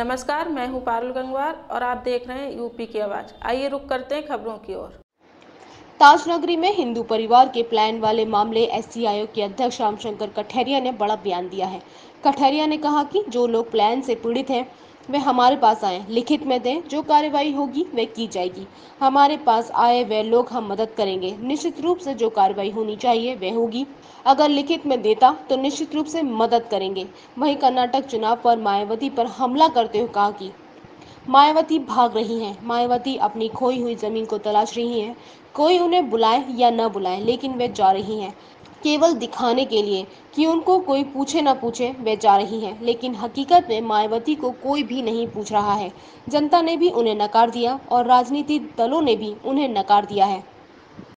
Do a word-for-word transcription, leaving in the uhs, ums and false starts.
नमस्कार, मैं हूं पारुल गंगवार और आप देख रहे हैं यूपी की आवाज़। आइए रुक करते हैं खबरों की ओर। ताजनगरी में हिंदू परिवार के प्लान वाले मामले एससी आयोग के अध्यक्ष रामशंकर कठेरिया ने बड़ा बयान दिया है। कठेरिया ने कहा कि जो लोग प्लान से पीड़ित हैं वे हमारे पास आए, लिखित में दें, जो कार्रवाई होगी वे की जाएगी। हमारे पास आए वे लोग हम मदद करेंगे, निश्चित रूप से जो कार्रवाई होनी चाहिए वे होगी। अगर लिखित में देता तो निश्चित रूप से मदद करेंगे। वहीं कर्नाटक चुनाव पर मायावती पर हमला करते हुए कहा कि मायावती भाग रही हैं, मायावती अपनी खोई हुई जमीन को तलाश रही हैं। कोई उन्हें बुलाए या न बुलाए, लेकिन वे जा रही हैं, केवल दिखाने के लिए कि उनको कोई पूछे न पूछे वे जा रही हैं। लेकिन हकीकत में मायावती को कोई भी नहीं पूछ रहा है। जनता ने भी उन्हें नकार दिया और राजनीतिक दलों ने भी उन्हें नकार दिया है।